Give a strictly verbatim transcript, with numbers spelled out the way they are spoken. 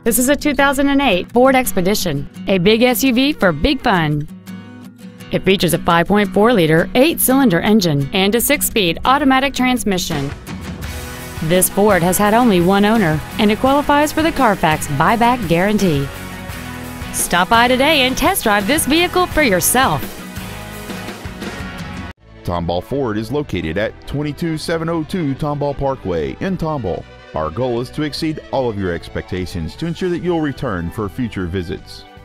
This is a two thousand eight Ford Expedition, a big S U V for big fun. It features a five point four liter eight-cylinder engine and a six-speed automatic transmission. This Ford has had only one owner, and it qualifies for the Carfax buyback guarantee. Stop by today and test drive this vehicle for yourself. Tomball Ford is located at twenty-two seven oh two Tomball Parkway in Tomball. Our goal is to exceed all of your expectations to ensure that you'll return for future visits.